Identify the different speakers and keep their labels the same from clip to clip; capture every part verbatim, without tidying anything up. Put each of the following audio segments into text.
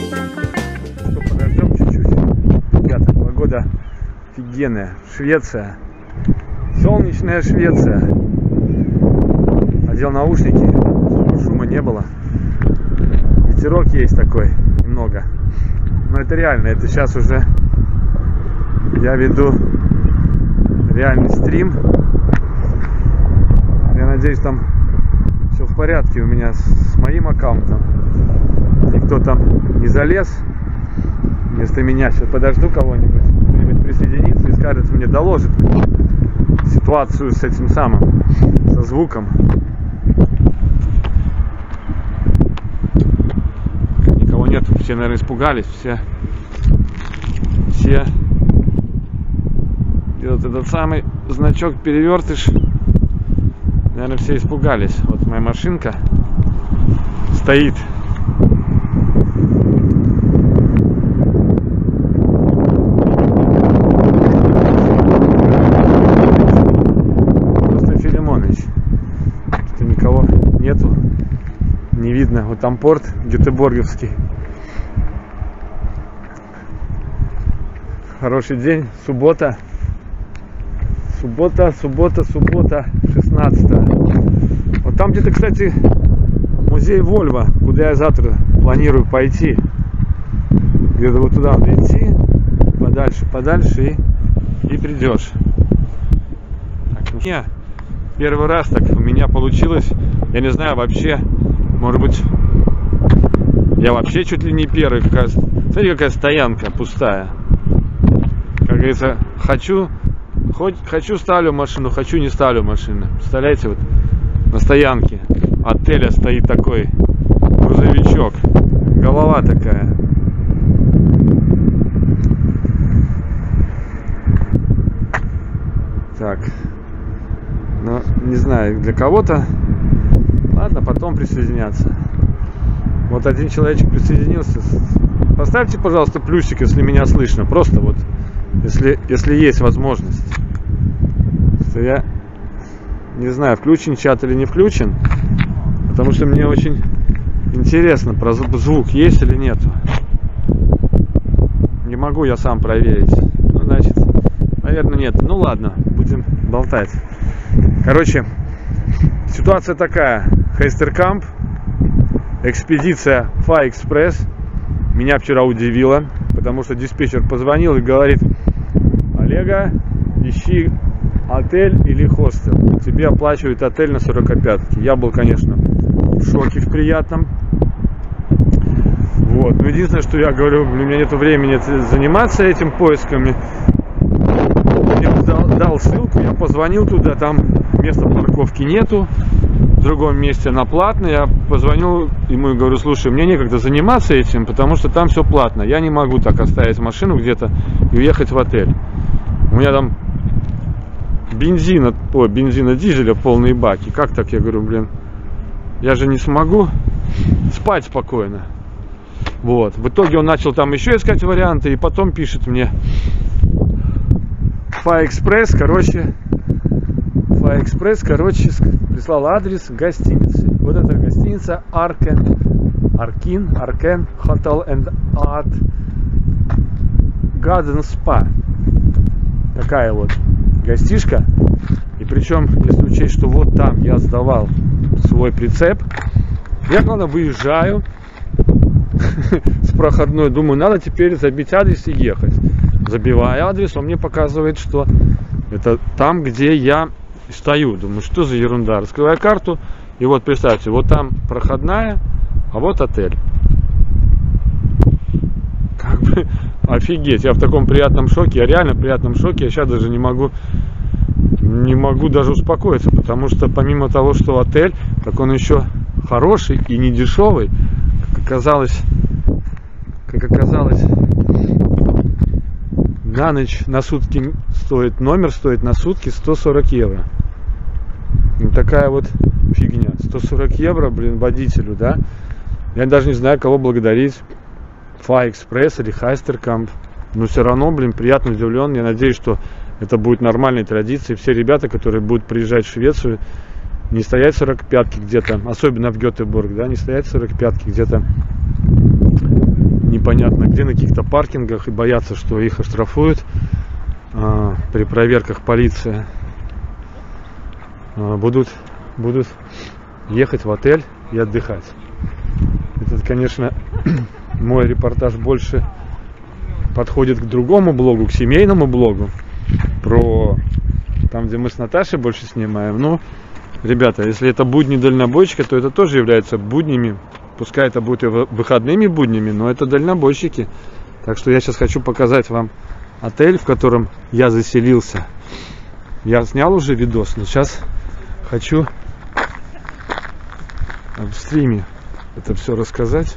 Speaker 1: Что, подождем чуть-чуть. Ребята, погода офигенная. Швеция. Солнечная Швеция. Одел наушники, чтобы шума не было. Ветерок есть такой, немного. Но это реально, это сейчас уже я веду реальный стрим. Я надеюсь, там все в порядке у меня с моим аккаунтом. Никто там не залез вместо меня. Сейчас подожду кого-нибудь, кто-нибудь присоединится и скажет мне, доложит ситуацию с этим самым, со звуком. Никого нету, все, наверное, испугались, все, все делают этот самый значок перевертыш. Наверное, все испугались. Вот моя машинка стоит. Просто Филимонович. Что никого нету. Не видно. Вот там порт Гетеборговский. Хороший день. Суббота. Суббота, суббота, суббота, шестнадцатое. Вот там где-то, кстати, музей Вольво, куда я завтра планирую пойти. Где-то вот туда надо идти, подальше, подальше и, и придешь. Так, ну, не, первый раз так у меня получилось. Я не знаю, вообще, может быть, я вообще чуть ли не первый. Какая, смотри, какая стоянка пустая. Как говорится, хочу... Хоть хочу ставлю машину, хочу не ставлю машину. Представляете, вот на стоянке отеля стоит такой грузовичок. Голова такая. Так. Ну, не знаю, для кого-то. Ладно, потом присоединяться. Вот один человечек присоединился. Поставьте, пожалуйста, плюсик, если меня слышно. Просто вот. Если, если есть возможность, то я не знаю, включен чат или не включен, потому что мне очень интересно, про звук есть или нет. Не могу я сам проверить. Ну, значит, наверное, нет. Ну ладно, будем болтать. Короче, ситуация такая. Хайстеркамп, экспедиция Фа-Экспресс меня вчера удивила, потому что диспетчер позвонил и говорит: Олега, ищи отель или хостел. Тебе оплачивают отель на сорокопятке. Я был, конечно, в шоке в приятном. Вот. Но единственное, что я говорю, у меня нет времени заниматься этим поисками. Я дал, дал ссылку, я позвонил туда, там места парковки нету. В другом месте она платная. Я позвонил ему и говорю: слушай, мне некогда заниматься этим, потому что там все платно. Я не могу так оставить машину где-то и уехать в отель. У меня там бензина, о, бензина, дизеля полные баки. Как так? Я говорю, блин, я же не смогу спать спокойно. Вот. В итоге он начал там еще искать варианты, и потом пишет мне: Фа-Экспресс, короче, Фа-Экспресс, короче, прислал адрес гостиницы. Вот эта гостиница Аркен, Аркин, Аркен, Hotel and Art Garden Spa. Такая вот гостишка. И причем, если учесть, что вот там я сдавал свой прицеп, я, главное, выезжаю с проходной, думаю, надо теперь забить адрес и ехать. Забиваю адрес, он мне показывает, что это там, где я стою. Думаю, что за ерунда. Раскрываю карту, и вот представьте, вот там проходная, а вот отель. Как бы офигеть, я в таком приятном шоке, я реально в приятном шоке, я сейчас даже не могу, не могу даже успокоиться, потому что помимо того, что отель, так он еще хороший и не дешевый, как оказалось, как оказалось, на ночь, на сутки стоит, номер стоит на сутки сто сорок евро. И такая вот фигня, сто сорок евро, блин, водителю, да, я даже не знаю, кого благодарить. Фа-Экспресс или Хайстеркамп. Но все равно, блин, приятно удивлен. Я надеюсь, что это будет нормальной традицией. Все ребята, которые будут приезжать в Швецию, не стоять в сорок пятке где-то, особенно в Гетеборг, да, не стоять в сорок пятке где-то непонятно где, на каких-то паркингах, и боятся, что их оштрафуют а, при проверках полиции. А, будут, будут ехать в отель и отдыхать. Это, конечно, мой репортаж больше подходит к другому блогу, к семейному блогу, про там, где мы с Наташей больше снимаем. Ну, ребята, если это будни дальнобойщика, то это тоже является буднями. Пускай это будет и выходными буднями, но это дальнобойщики. Так что я сейчас хочу показать вам отель, в котором я заселился. Я снял уже видос, но сейчас хочу в стриме это все рассказать.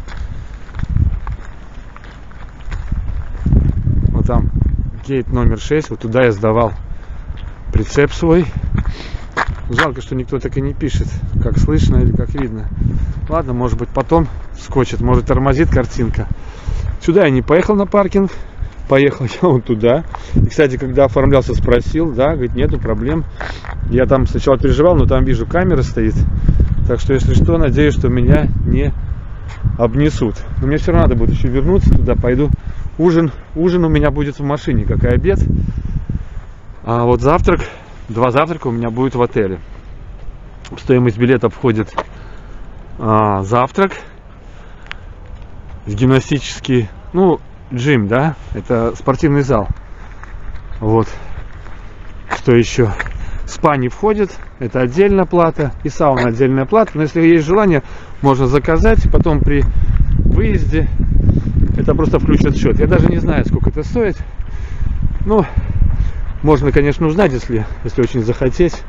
Speaker 1: Вот там гейт номер шесть, вот туда я сдавал прицеп свой. Жалко, что никто так и не пишет, как слышно или как видно. Ладно, может быть потом скочит, может тормозит картинка. Сюда я не поехал на паркинг, поехал я вот туда. И, кстати, когда оформлялся, спросил, да, говорит, нету проблем. Я там сначала переживал, но там вижу, камера стоит. Так что, если что, надеюсь, что меня не обнесут. Но мне все равно надо будет еще вернуться туда, пойду. Ужин, ужин у меня будет в машине, как и обед. А вот завтрак, два завтрака у меня будет в отеле. В стоимость билета входит а, завтрак, в гимнастический, ну, джим, да, это спортивный зал. Вот. Что еще? Спа не входит, это отдельная плата, и сауна отдельная плата. Но если есть желание, можно заказать, и потом при выезде это просто включат в счет. Я даже не знаю, сколько это стоит. Ну, можно, конечно, узнать, если, если очень захотеть,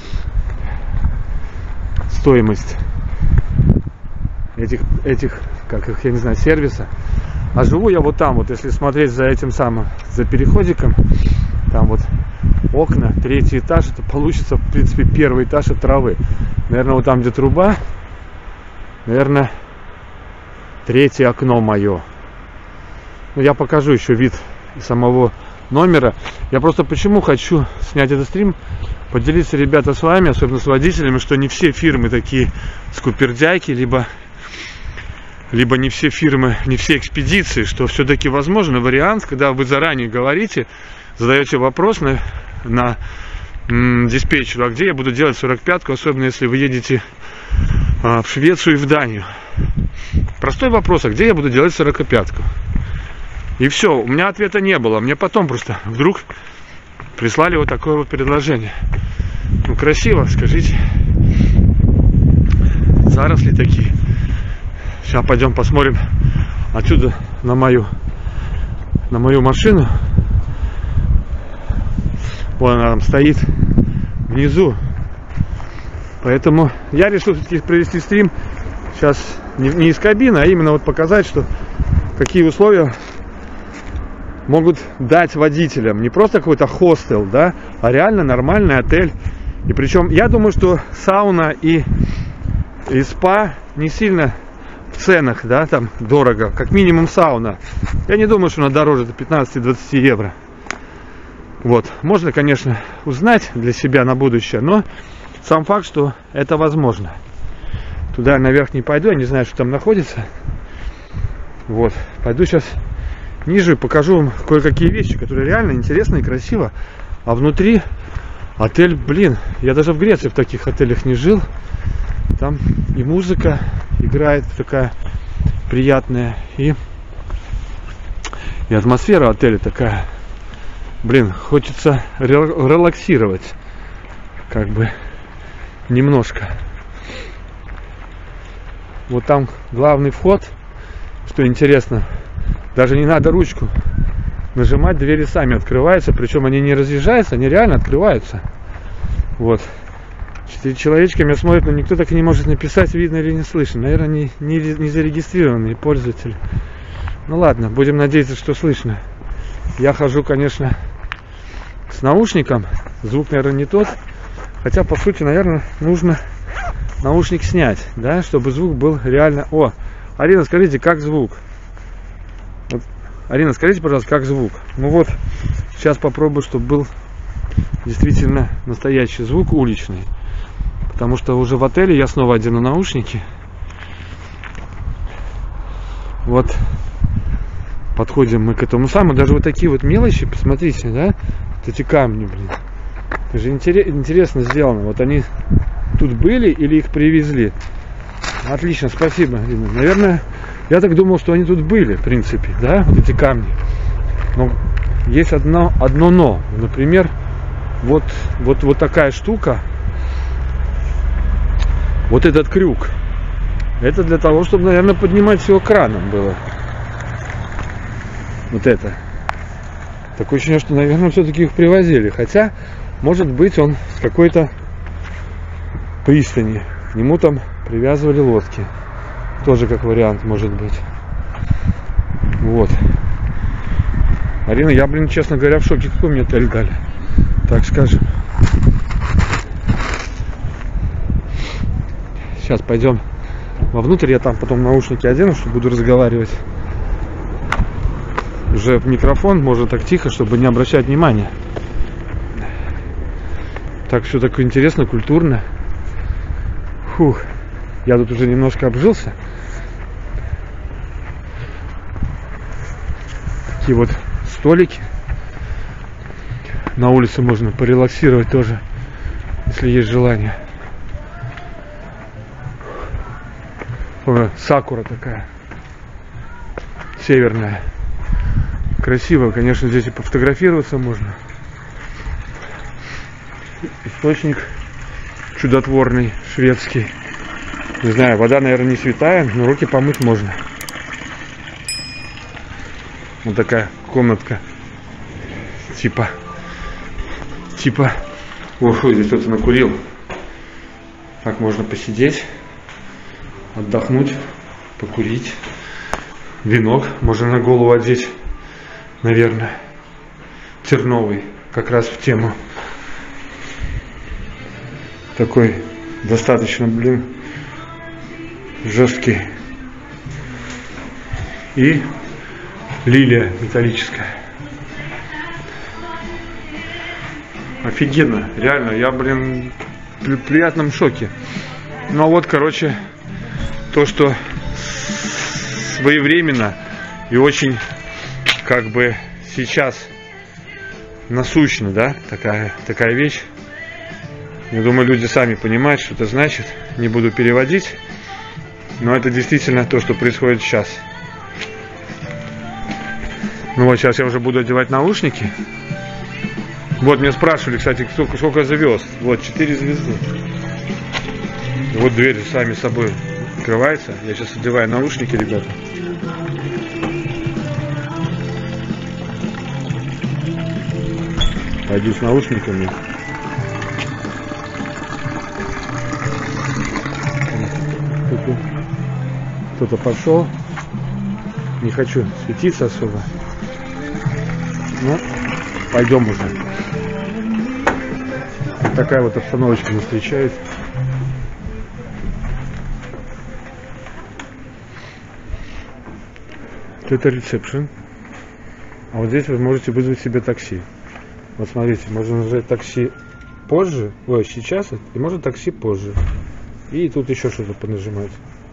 Speaker 1: стоимость этих, этих, как их, я не знаю, сервиса. А живу я вот там, вот если смотреть за этим самым, за переходиком, там вот окна, третий этаж, это получится, в принципе, первый этаж от травы. Наверное, вот там, где труба, наверное, третье окно мое. Ну, я покажу еще вид самого номера. Я просто почему хочу снять этот стрим, поделиться, ребята, с вами, особенно с водителями, что не все фирмы такие скупердяйки, либо либо не все фирмы, не все экспедиции, что все-таки возможно вариант, когда вы заранее говорите, задаете вопрос на, на м, диспетчеру, а где я буду делать сорок пятку, особенно если вы едете а, в Швецию и в Данию. Простой вопрос, а где я буду делать сорок пятку? И все, у меня ответа не было. Мне потом просто вдруг прислали вот такое вот предложение. Ну, красиво, скажите. Заросли такие. Сейчас пойдем посмотрим отсюда на мою, на мою машину. Вон она там стоит внизу. Поэтому я решил все-таки провести стрим сейчас не, не из кабины, а именно вот показать, что какие условия могут дать водителям. Не просто какой-то хостел, да, а реально нормальный отель. И причем я думаю, что сауна и, и спа не сильно в ценах, да, там дорого. Как минимум сауна. Я не думаю, что она дороже пятнадцать-двадцать евро. Вот. Можно, конечно, узнать для себя на будущее, но сам факт, что это возможно. Туда наверх не пойду, я не знаю, что там находится. Вот. Пойду сейчас ниже и покажу вам кое-какие вещи, которые реально интересны и красиво. А внутри отель, блин, я даже в Греции в таких отелях не жил. Там и музыка играет такая приятная, и, и атмосфера отеля такая. Блин, хочется релаксировать, как бы, немножко. Вот там главный вход, что интересно, даже не надо ручку нажимать, двери сами открываются, причем они не разъезжаются, они реально открываются. Вот. Четыре человечка меня смотрят, но никто так и не может написать, видно или не слышно. Наверное, не, не, не зарегистрированный пользователь. Ну ладно, будем надеяться, что слышно. Я хожу, конечно, с наушником. Звук, наверное, не тот. Хотя, по сути, наверное, нужно наушник снять, да, чтобы звук был реально... О, Арина, скажите, как звук? Вот. Арина, скажите, пожалуйста, как звук? Ну вот, сейчас попробую, чтобы был действительно настоящий звук уличный. Потому что уже в отеле я снова одену наушники. Вот подходим мы к этому самому. Даже вот такие вот мелочи, посмотрите, да? Вот эти камни, блин. Это же интересно сделано. Вот они тут были или их привезли? Отлично, спасибо, Ирина. Наверное, я так думал, что они тут были, в принципе, да, вот эти камни. Но есть одно, одно но. Например, вот, вот, вот такая штука. Вот этот крюк. Это для того, чтобы, наверное, поднимать все краном было. Вот это. Такое ощущение, что, наверное, все-таки их привозили. Хотя, может быть, он с какой-то пристани. К нему там привязывали лодки. Тоже как вариант может быть. Вот. Арина, я, блин, честно говоря, в шоке, какой мне отель дали. Так скажем. Сейчас пойдем вовнутрь. Я там потом наушники одену, что буду разговаривать. Уже в микрофон, можно так тихо, чтобы не обращать внимания. Так, все такое интересно, культурно. Фух. Я тут уже немножко обжился. Такие вот столики. На улице можно порелаксировать тоже, если есть желание. О, сакура такая. Северная. Красиво, конечно, здесь и пофотографироваться можно. Источник чудотворный, шведский. Не знаю, вода, наверное, не святая, но руки помыть можно. Вот такая комнатка. Типа. Типа. Ох, здесь кто-то накурил. Так можно посидеть, отдохнуть, покурить. Венок можно на голову одеть. Наверное, терновый, как раз в тему. Такой достаточно, блин, жесткий. И лилия металлическая. Офигенно, реально, я, блин, в приятном шоке. Ну а вот, короче, то, что своевременно и очень, как бы, сейчас насущно, да, такая, такая вещь. Я думаю, люди сами понимают, что это значит. Не буду переводить, но это действительно то, что происходит сейчас. Ну вот, сейчас я уже буду одевать наушники. Вот, меня спрашивали, кстати, сколько, сколько звезд. Вот, четыре звезды. Вот дверь сами собой открывается. Я сейчас одеваю наушники, ребята. Пойду с наушниками. Кто-то пошел. Не хочу светиться особо. Ну, пойдем уже. Вот такая вот обстановочка нас встречает. Это ресепшн. А вот здесь вы можете вызвать себе такси. Вот смотрите, можно нажать такси позже, ой, сейчас, и можно такси позже. И тут еще что-то понажимать.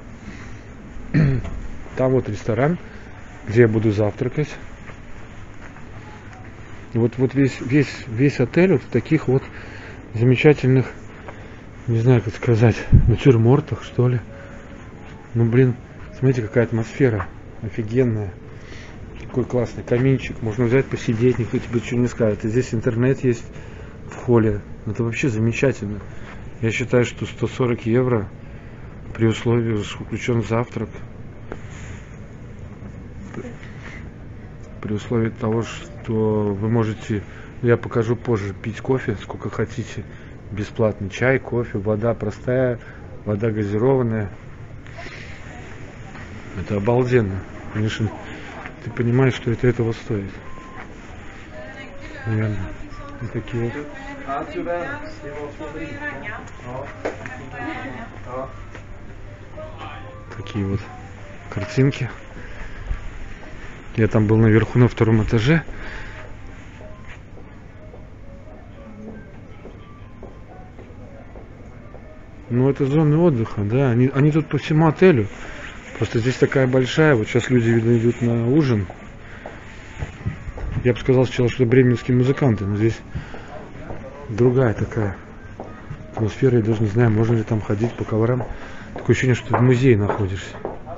Speaker 1: Там вот ресторан, где я буду завтракать. И вот, вот весь, весь, весь отель вот в таких вот замечательных, не знаю, как сказать, натюрмортах, что ли. Ну, блин, смотрите, какая атмосфера офигенная. Какой классный каминчик. Можно взять, посидеть, никто тебе ничего не скажет. И здесь интернет есть в холле. Это вообще замечательно. Я считаю, что сто сорок евро при условии, что включен завтрак. При условии того, что вы можете, я покажу позже, пить кофе сколько хотите. Бесплатный чай, кофе, вода простая, вода газированная. Это обалденно. Конечно, ты понимаешь, что это этого стоит. Наверное. Вот такие вот. Такие вот картинки. Я там был наверху на втором этаже. Ну, это зоны отдыха, да. Они, они тут по всему отелю. Просто здесь такая большая. Вот сейчас люди, видно, идут на ужин. Я бы сказал сначала, что бременские музыканты, но здесь другая такая атмосфера. Я даже не знаю, можно ли там ходить по коврам. Такое ощущение, что ты в музее находишься.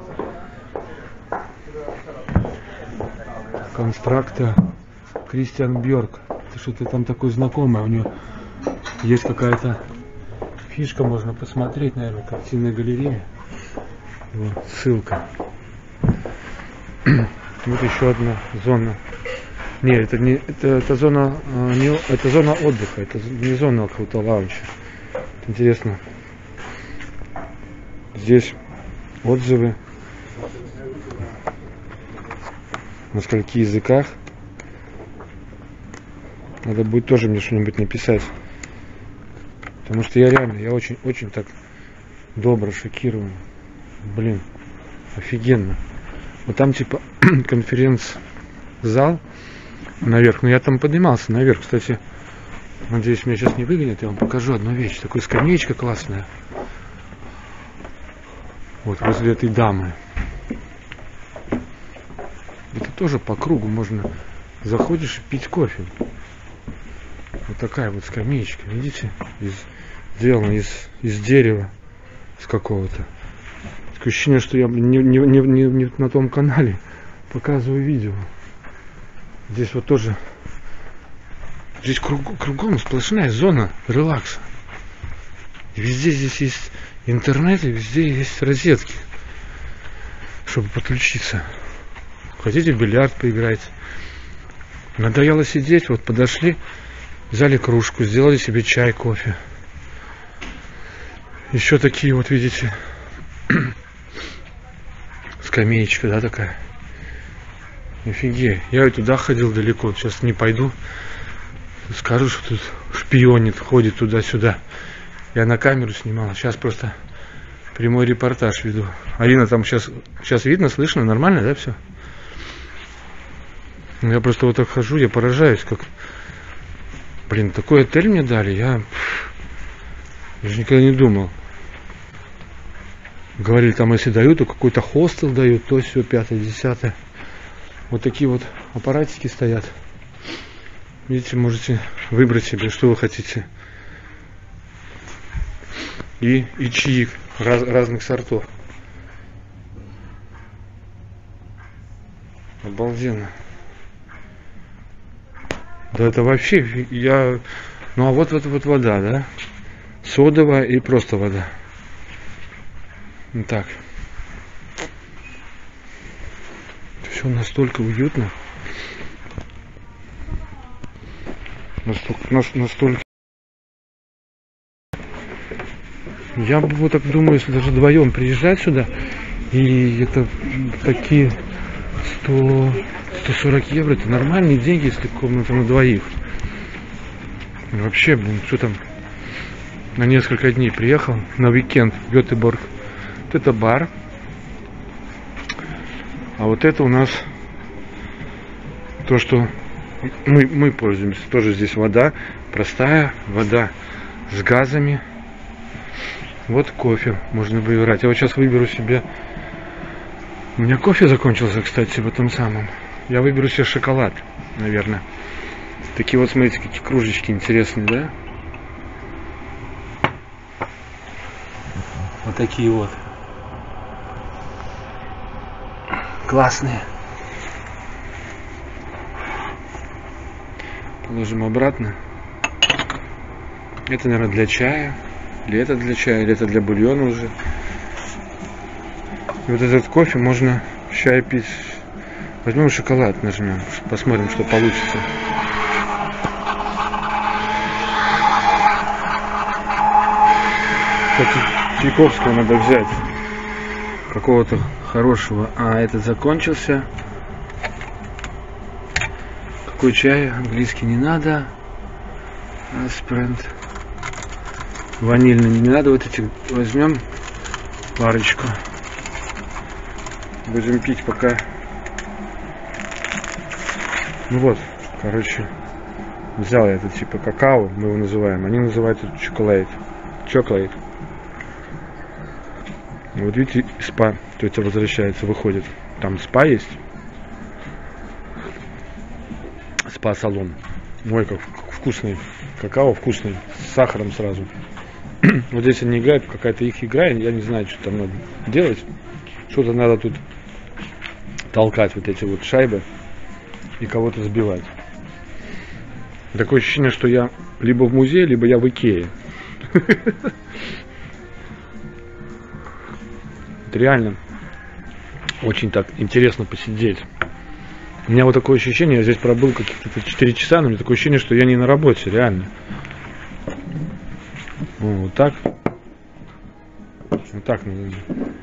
Speaker 1: Констракта Кристиан Бьорк. Это что-то там такое знакомое. У него есть какая-то фишка, можно посмотреть, наверное, картинная галерея. Вот, ссылка. Вот еще одна зона. Нет, это не это, это зона не это зона отдыха, это не зона какого-то лаунча. Интересно. Здесь отзывы на скольких языках. Надо будет тоже мне что-нибудь написать. Потому что я реально, я очень, очень так добро шокирован. Блин, офигенно. Вот там типа конференц-зал наверх. Но я там поднимался наверх. Кстати, надеюсь, меня сейчас не выгонят. Я вам покажу одну вещь. Такая скамеечка классная. Вот возле этой дамы. Это тоже по кругу можно. Заходишь и пить кофе. Вот такая вот скамеечка. Видите? Из, сделана из, из дерева. С какого-то. Такое ощущение, что я не, не, не, не, не на том канале показываю видео. Здесь вот тоже. Здесь круг, кругом сплошная зона релакса. И везде здесь есть интернет, и везде есть розетки, чтобы подключиться. Хотите в бильярд поиграть? Надоело сидеть, вот подошли, взяли кружку, сделали себе чай, кофе. Еще такие вот, видите, скамеечка, да, такая. Офигеть. Я и туда ходил далеко, сейчас не пойду. Скажу, что тут шпионит, ходит туда-сюда. Я на камеру снимал, сейчас просто прямой репортаж веду. Арина там сейчас, сейчас видно, слышно, нормально, да, все? Я просто вот так хожу, я поражаюсь, как... Блин, такой отель мне дали, я... Я же никогда не думал. Говорили, там если дают, то какой-то хостел дают, то все, пятое, десятое. Вот такие вот аппаратики стоят. Видите, можете выбрать себе, что вы хотите. И, и чаи раз, разных сортов. Обалденно. Да это вообще, я... Ну а вот, вот, вот вода, да? Содовая и просто вода. Вот так. Все настолько уютно. Настолько, настолько. Я бы вот так думаю, если даже вдвоем приезжать сюда, и это такие сто сорок евро, это нормальные деньги, если комната на двоих. И вообще, блин, что там, на несколько дней приехал, на уикенд в Гетеборг. Вот это бар. А вот это у нас то, что мы, мы пользуемся. Тоже здесь вода, простая вода с газами. Вот кофе можно выбирать. Я вот сейчас выберу себе... У меня кофе закончился, кстати, в этом самом. Я выберу себе шоколад, наверное. Такие вот, смотрите, какие кружечки интересные, да? Вот такие вот. Классные. Положим обратно. Это, наверное, для чая. Или это для чая, или это для бульона уже. И вот этот кофе можно в чай пить. Возьмем шоколад, нажмем. Посмотрим, что получится. Кстати, Чайковского надо взять. Какого-то хорошего. А этот закончился. Какой чай? Английский не надо. Аспрент. Ванильный не надо. Вот эти возьмем парочку. Будем пить пока. Ну вот, короче, взял я этот типа какао, мы его называем. Они называют это чоколад. Чоколад. Вот видите, спа, то это возвращается, выходит. Там спа есть. спа-салон. Ой, как вкусный. Какао вкусный. С сахаром сразу. Вот здесь они играют, какая-то их игра. Я не знаю, что там надо делать. Что-то надо тут толкать, вот эти вот шайбы. И кого-то сбивать. Такое ощущение, что я либо в музее, либо я в Икее. Это реально очень так интересно посидеть. У меня вот такое ощущение, я здесь пробыл каких-то четыре часа, но у меня такое ощущение, что я не на работе, реально. О, вот так. Вот так надо.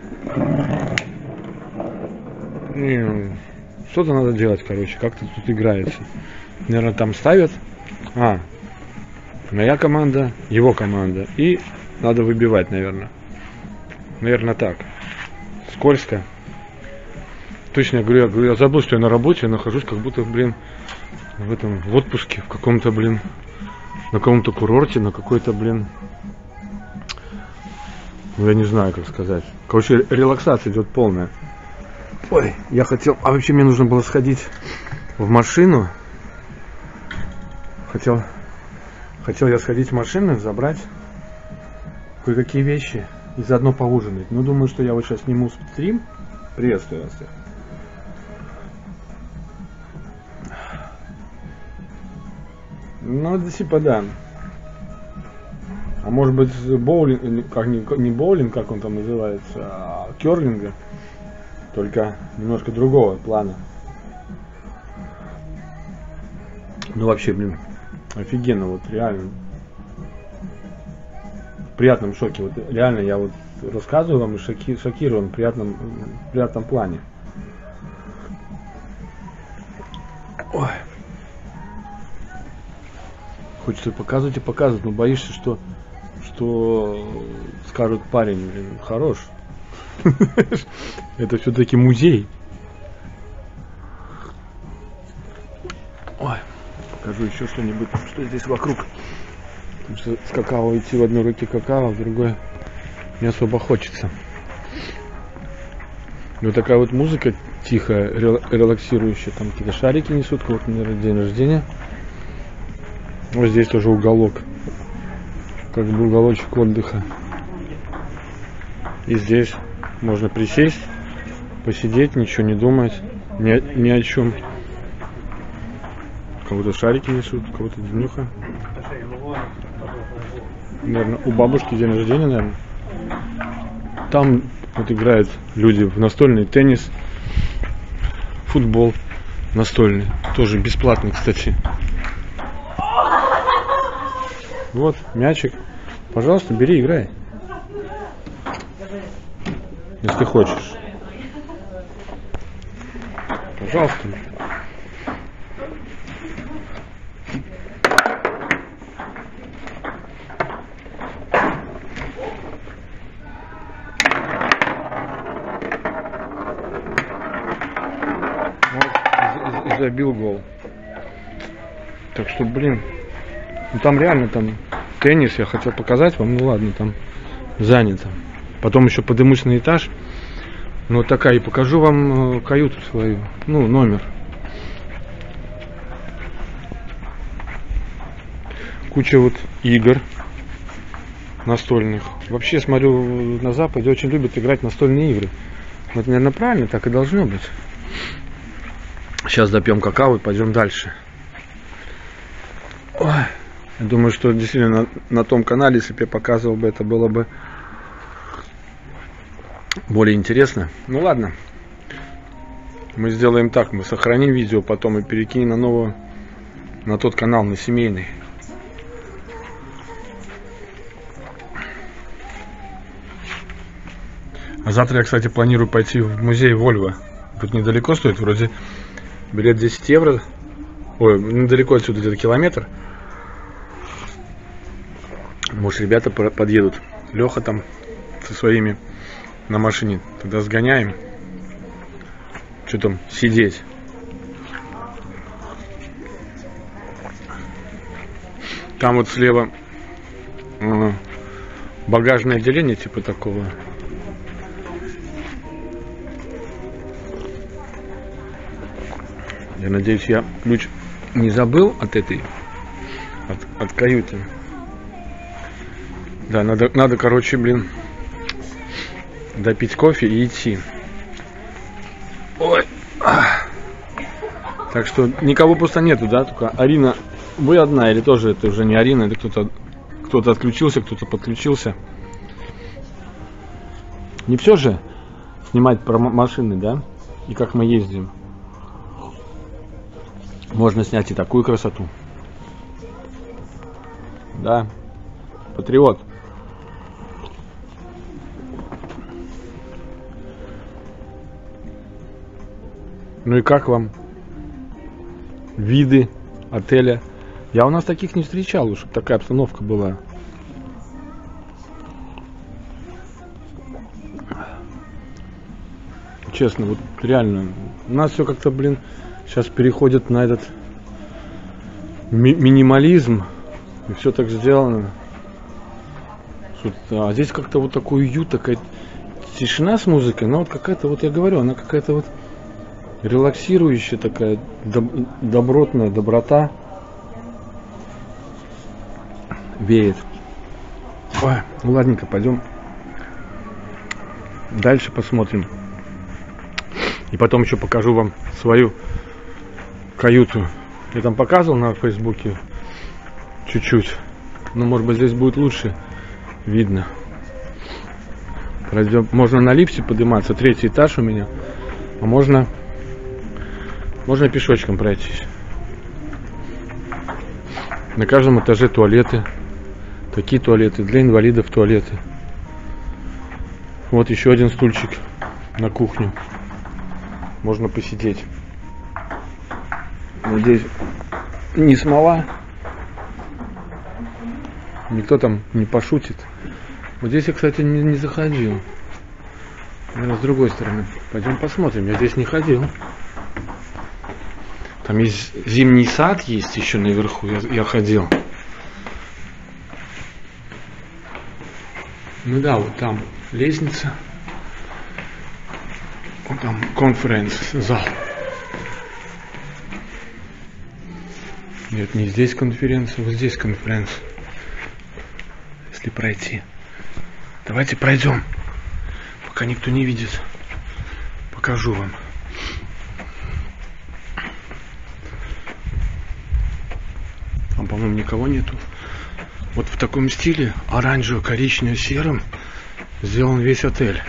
Speaker 1: Что-то надо делать, короче, как-то тут играется. Наверное, там ставят. А, моя команда, его команда. И надо выбивать, наверное. Наверное, так. Скользко. Точно, я говорю, я, говорю, я забыл, что я на работе, я нахожусь как будто, блин, в этом, в отпуске, в каком-то, блин, на каком-то курорте, на какой-то, блин, ну, я не знаю, как сказать. Короче, релаксация идет полная. Ой, я хотел, а вообще мне нужно было сходить в машину. Хотел, хотел я сходить в машину, забрать кое-какие вещи и заодно поужинать. Ну, думаю, что я вот сейчас сниму стрим. Приветствую вас всех. Ну, да, типа, да. А может быть, боулинг, как не, не боулинг, как он там называется, а керлинга. Только немножко другого плана. Ну, вообще, блин, офигенно, вот реально. В приятном шоке. Вот реально, я вот рассказываю вам и шоки, шокирован в приятном, в приятном плане. Ой. Хочется показывать и показывать, но боишься, что, что скажут: парень, блин, хорош. Это все-таки музей. Ой, покажу еще что-нибудь, что здесь вокруг. Потому что с какао идти в одной руке какао, в другой не особо хочется. И вот такая вот музыка тихая, релаксирующая. Там какие-то шарики несут, кого-то, наверное, день рождения. Вот здесь тоже уголок, как бы уголочек отдыха. И здесь можно присесть, посидеть, ничего не думать, ни, ни о чем. Кого-то шарики несут, кого-то днюха. Наверное, у бабушки день рождения, наверное. Там вот играют люди в настольный теннис, футбол настольный, тоже бесплатный, кстати. Вот, мячик. Пожалуйста, бери, играй. Если хочешь. Пожалуйста. Вот, забил гол. Так что, блин, ну там реально там теннис я хотел показать вам, ну ладно, там занято. Потом еще поднимусь на этаж. Ну вот такая, и покажу вам каюту свою, ну, номер. Куча вот игр настольных. Вообще, смотрю, на Западе очень любят играть в настольные игры. Вот, наверное, правильно, так и должно быть. Сейчас допьем какао и пойдем дальше. Ой, я думаю, что действительно на, на том канале, если бы я показывал бы, это было бы более интересно. Ну ладно. Мы сделаем так. Мы сохраним видео потом и перекинем на новую, на тот канал, на семейный. А завтра я, кстати, планирую пойти в музей Вольво. Тут недалеко стоит, вроде билет десять евро. Ой, недалеко отсюда, где-то километр. Может, ребята подъедут. Леха там со своими на машине. Тогда сгоняем. Что там сидеть? Там вот слева э, багажное отделение, типа такого. Я надеюсь, я ключ не забыл от этой, от, от каюты. Да, надо, надо, короче, блин, допить кофе и идти. Ой. Так что никого просто нету, да, только Арина. Вы одна или тоже это уже не Арина, это кто-то кто-то отключился, кто-то подключился. Не все же снимать про машины, да, и как мы ездим. Можно снять и такую красоту. Да, патриот. Ну и как вам виды отеля? Я у нас таких не встречал, чтобы такая обстановка была. Честно, вот реально, у нас все как-то, блин, сейчас переходит на этот ми минимализм, и все так сделано. А здесь как-то вот такой уют, такая тишина с музыкой, но вот какая-то, вот я говорю, она какая-то вот релаксирующая такая, доб добротная доброта веет. Ой, ну ладненько, пойдем дальше посмотрим. И потом еще покажу вам свою каюту. Я там показывал на фейсбуке чуть-чуть. Но может быть здесь будет лучше видно. Пройдем. Можно на лифте подниматься. Третий этаж у меня. А можно, можно пешочком пройтись. На каждом этаже туалеты. Такие туалеты. Для инвалидов туалеты. Вот еще один стульчик на кухню. Можно посидеть. Надеюсь, не смола. Никто там не пошутит. Вот здесь я, кстати, не, не заходил. Наверное, с другой стороны. Пойдем посмотрим. Я здесь не ходил. Там есть зимний сад, есть еще наверху. Я, я ходил. Ну да, вот там лестница. Вот там конференц-зал. Нет, не здесь конференция, вот здесь конференция. Если пройти. Давайте пройдем. Пока никто не видит. Покажу вам. Там, по-моему, никого нету. Вот в таком стиле, оранжево-коричнево-сером, сделан весь отель.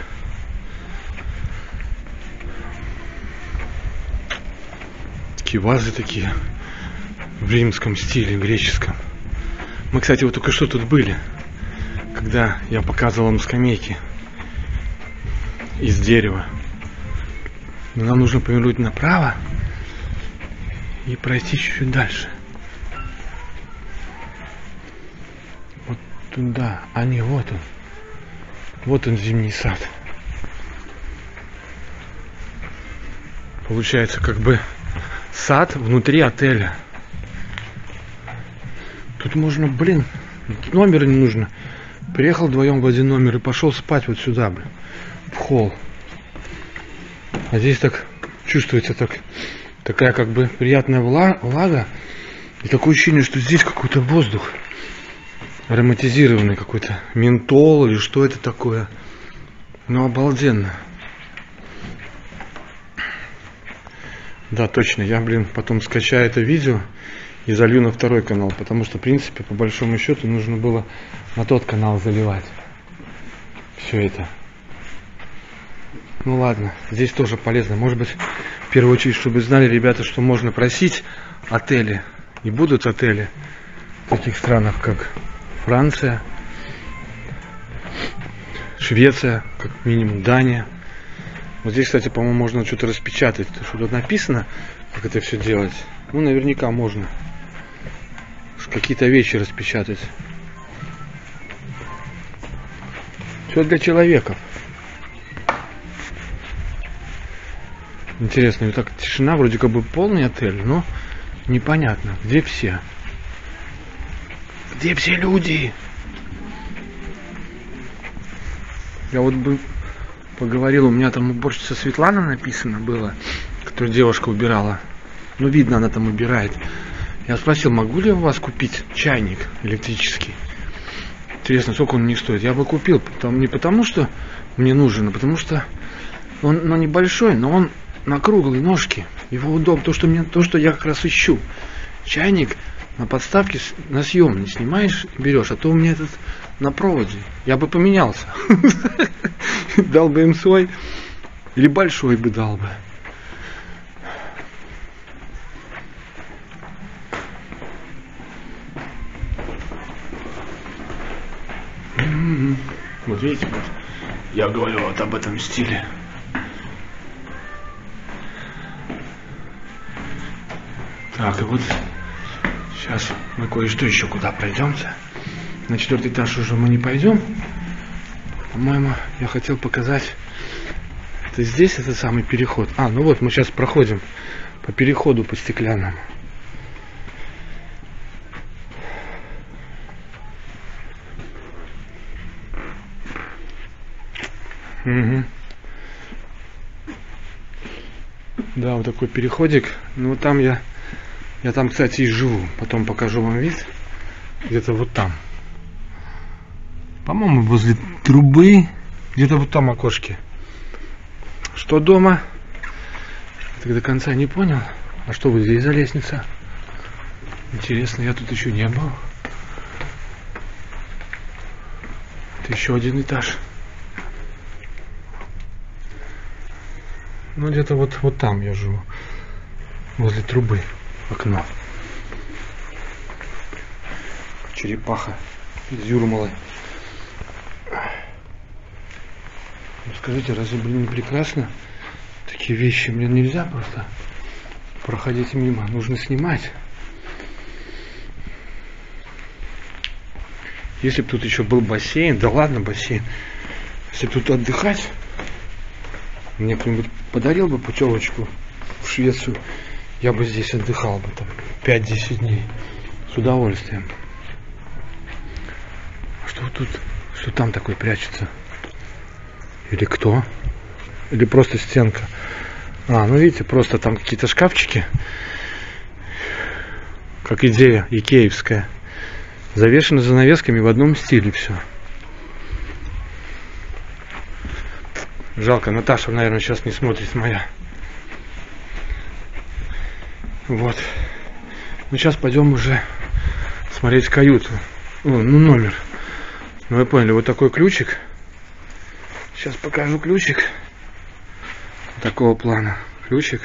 Speaker 1: Такие вазы такие в римском стиле, греческом. Мы, кстати, вот только что тут были, когда я показывал вам скамейки из дерева. Но нам нужно повернуть направо и пройти чуть-чуть дальше. Вот туда. А не, вот он. Вот он, зимний сад. Получается, как бы сад внутри отеля. Тут можно, блин, номера не нужно. Приехал вдвоем в один номер и пошел спать вот сюда, блин, в холл. А здесь так чувствуется так, такая как бы приятная влага. И такое ощущение, что здесь какой-то воздух ароматизированный, какой-то ментол или что это такое. Ну, обалденно. Да, точно, я, блин, потом скачаю это видео и залью на второй канал, потому что, в принципе, по большому счету, нужно было на тот канал заливать все это. Ну ладно, здесь тоже полезно. Может быть, в первую очередь, чтобы знали, ребята, что можно просить отели, и будут отели в таких странах, как Франция, Швеция, как минимум Дания. Вот здесь, кстати, по-моему, можно что-то распечатать. Что тут написано, как это все делать. Ну, наверняка можно какие-то вещи распечатать. Все для человека. Интересно, вот так тишина, вроде как бы полный отель, но непонятно, где все. Где все люди? Я вот бы поговорил, у меня там уборщица Светлана написано было, которую девушка убирала. Ну, видно, она там убирает. Я спросил, могу ли у вас купить чайник электрический? Интересно, сколько он мне стоит? Я бы купил, не потому что мне нужен, а потому что он ну, небольшой, но он на круглой ножке. Его удобно, то, что мне, то, что я как раз ищу. Чайник на подставке, на съемный снимаешь и берешь, а то у меня этот на проводе. Я бы поменялся. Дал бы им свой, или большой бы дал бы. Вот видите, вот я говорю вот об этом стиле. Так, и вот сейчас мы кое-что еще куда пройдемся. На четвертый этаж уже мы не пойдем. По-моему, я хотел показать. Это здесь этот самый переход. А, ну вот мы сейчас проходим по переходу по стеклянному. Угу. Да, вот такой переходик. Ну там я, я там, кстати, и живу. Потом покажу вам вид. Где-то вот там. По-моему, возле трубы. Где-то вот там окошки. Что дома? Так до конца не понял. А что вот здесь за лестница? Интересно, я тут еще не был. Это еще один этаж. Ну где-то вот, вот там я живу. Возле трубы. Окно. Черепаха из Юрмалы. Ну, скажите, разве, блин, не прекрасно? Такие вещи мне нельзя просто проходить мимо. Нужно снимать. Если бы тут еще был бассейн, да ладно бассейн. Если бы тут отдыхать, мне кто-нибудь подарил бы путевочку в Швецию, я бы здесь отдыхал бы там пять-десять дней. С удовольствием. Что тут, что там такое прячется? Или кто? Или просто стенка? А, ну видите, просто там какие-то шкафчики. Как идея икеевская. Завешены занавесками в одном стиле все. Жалко, Наташа, наверное, сейчас не смотрит моя. Вот. Ну сейчас пойдем уже смотреть каюту. О, ну номер. Ну вы поняли, вот такой ключик. Сейчас покажу ключик. Такого плана. Ключик.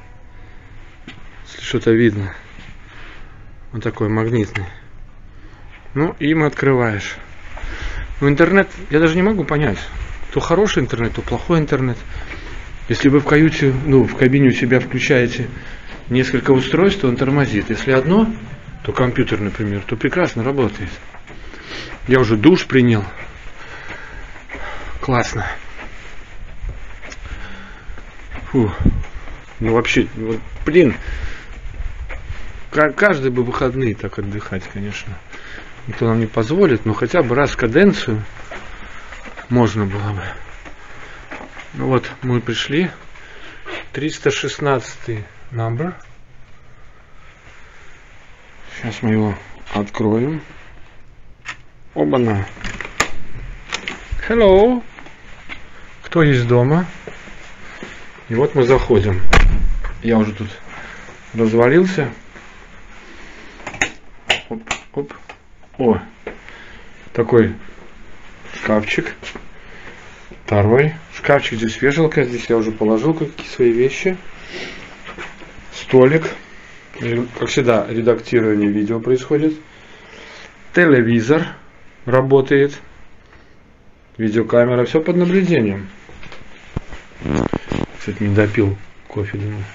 Speaker 1: Если что-то видно. Вот такой магнитный. Ну, им открываешь. Ну, интернет, я даже не могу понять, то хороший интернет, то плохой интернет. Если вы в каюте, ну, в кабине у себя включаете несколько устройств, то он тормозит. Если одно, то компьютер, например, то прекрасно работает. Я уже душ принял. Классно. Фу. Ну, вообще, вот, блин, каждый бы выходные так отдыхать, конечно. Никто нам не позволит, но хотя бы раз в каденцию можно было бы. Ну вот, мы пришли. триста шестнадцатый номер. Сейчас мы его откроем. Оба-на. Hello. Кто есть дома? И вот мы заходим. Я уже тут развалился. Оп, оп. О, такой шкафчик. Второй шкафчик, здесь вешалка. Здесь я уже положил какие свои вещи. Столик. Как всегда, редактирование видео происходит. Телевизор работает. Видеокамера. Все под наблюдением. Кстати, не допил кофе, думаю.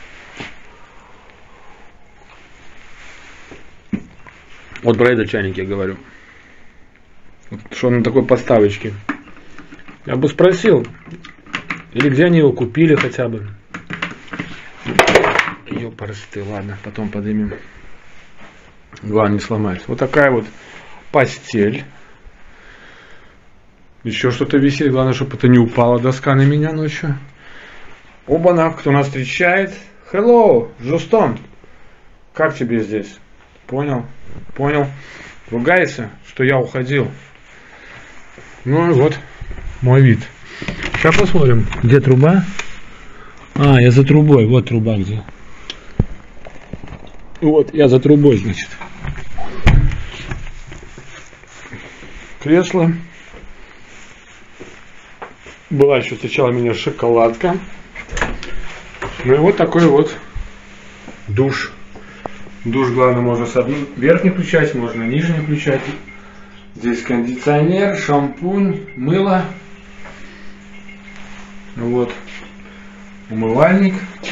Speaker 1: Вот про этот чайник я говорю. Вот, что он на такой подставочке. Я бы спросил. Или где они его купили хотя бы. Ёпарасты, ладно, потом поднимем. Главное не сломать. Вот такая вот постель. Еще что-то висит. Главное, чтобы это не упала доска на меня ночью. Оба-на, кто нас встречает. Hello, Жустон. Как тебе здесь? Понял, понял. Ругается, что я уходил. Ну и вот мой вид. Сейчас посмотрим, где труба. А, я за трубой. Вот труба где. Вот, я за трубой, значит. Кресло. Была еще сначала у меня шоколадка. Ну и вот такой вот душ. Душ, главное, можно с одной верхней включать, можно нижней включать. Здесь кондиционер, шампунь, мыло. Вот. Умывальник.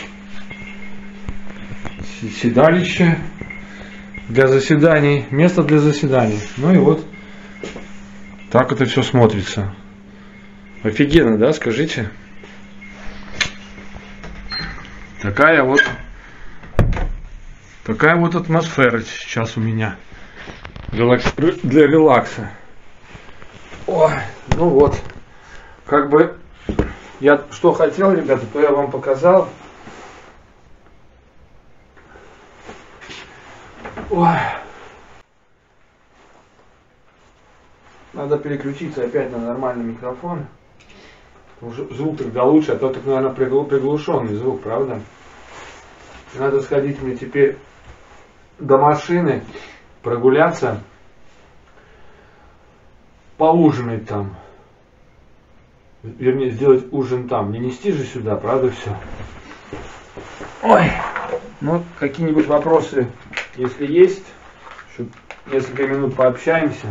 Speaker 1: Седалище для заседаний. Место для заседаний. Ну и вот так это все смотрится. Офигенно, да, скажите? Такая вот Такая вот атмосфера сейчас у меня Релакс, для релакса. Ой, ну вот, как бы я что хотел, ребята, то я вам показал. Ой. Надо переключиться опять на нормальный микрофон. Уже звук тогда лучше, а то так, наверное, приглушенный звук, правда? Надо сходить мне теперь до машины, прогуляться, поужинать там. Вернее, сделать ужин там. Не нести же сюда, правда, все? Ой, ну, какие-нибудь вопросы, если есть, еще несколько минут пообщаемся.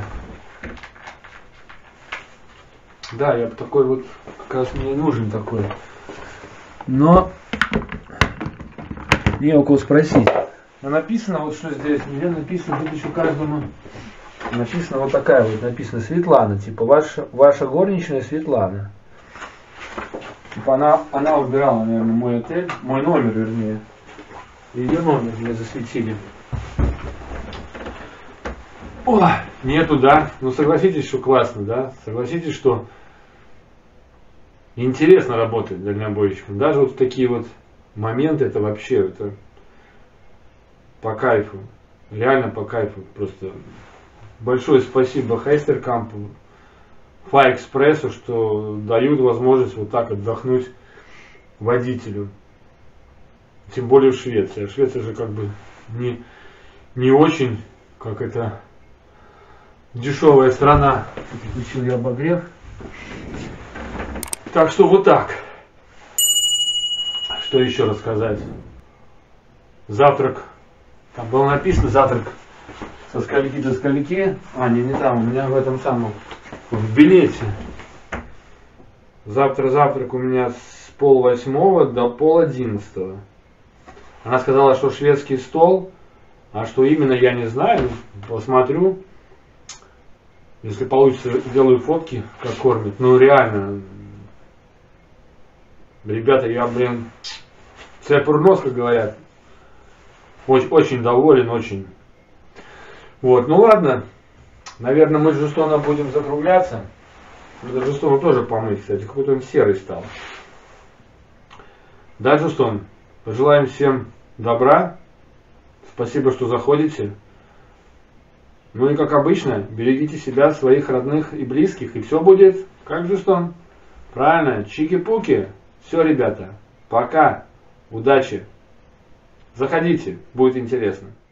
Speaker 1: Да, я такой вот, как раз мне нужен такой. Но не у кого спросить. Но написано вот что здесь, где написано, тут еще каждому написано вот такая вот, написано Светлана, типа ваша, ваша горничная Светлана. Типа она, она убирала, наверное, мой отель, мой номер, вернее. Ее номер мне засветили. О, нету, да? Ну согласитесь, что классно, да? Согласитесь, что интересно работать дальнобойщиком. Даже вот такие вот моменты, это вообще, это по кайфу. Реально по кайфу. Просто большое спасибо Хайстеркампу, Фаэкспрессу, что дают возможность вот так отдохнуть водителю. Тем более в Швеции. А Швеция же как бы не, не очень, как это, дешевая страна. Включил я обогрев. Так что вот так. Что еще рассказать? Завтрак. Там было написано завтрак со скольки до скольки. А, не, не там, у меня в этом самом, в билете. Завтра завтрак у меня с пол восьмого до пол одиннадцатого. Она сказала, что шведский стол, а что именно, я не знаю. Посмотрю. Если получится, сделаю фотки, как кормят. Ну реально. Ребята, я, блин, цепурнос, как говорят. Очень, очень доволен, очень. Вот, ну ладно. Наверное, мы с Жустоном будем закругляться. Надо Жустону тоже помыть, кстати. Какой-то он серый стал. Да, Жустон? Пожелаем всем добра. Спасибо, что заходите. Ну и как обычно, берегите себя, своих родных и близких. И все будет, как Жустон. Правильно, чики-пуки. Все, ребята, пока, удачи, заходите, будет интересно.